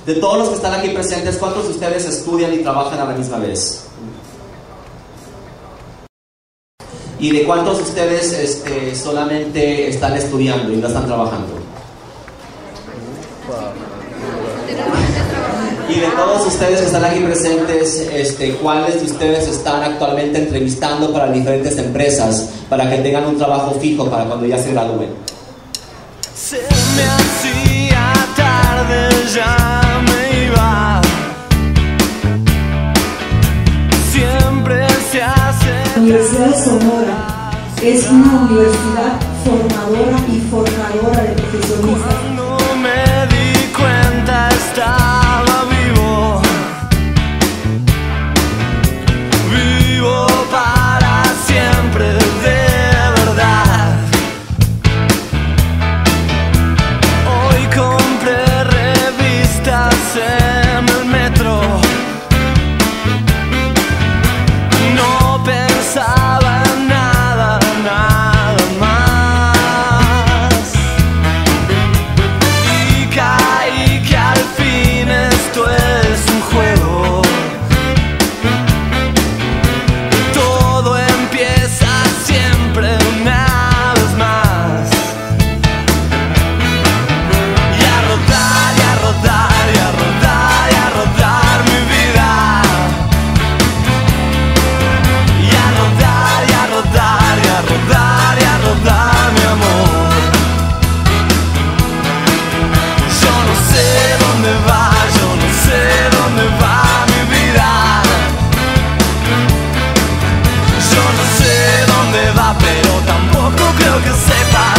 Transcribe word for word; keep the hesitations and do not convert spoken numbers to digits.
De todos los que están aquí presentes, ¿cuántos de ustedes estudian y trabajan a la misma vez? ¿Y de cuántos de ustedes este, solamente están estudiando y no están trabajando? Y de todos ustedes que están aquí presentes, este, ¿cuáles de ustedes están actualmente entrevistando para diferentes empresas para que tengan un trabajo fijo para cuando ya se gradúen? Se me hacía tarde, ya me iba. Siempre se hace. La Universidad de Sonora es una universidad formadora y forjadora de profesionistas. Cuando me di cuenta estaba vivo, vivo para siempre, de verdad. Hoy compré revistas en el metro, no pensaba en nada, nada más, y caí que al fin esto es un juego. Todo empieza siempre una vez más, y a rodar, y a rodar, y a rodar, y a rodar mi vida, y a rodar, y a rodar, y a rodar, y a rodar mi amor. Yo no sé dónde va, yo no sé dónde va mi vida. Yo no sé dónde va, pero tampoco creo que sepa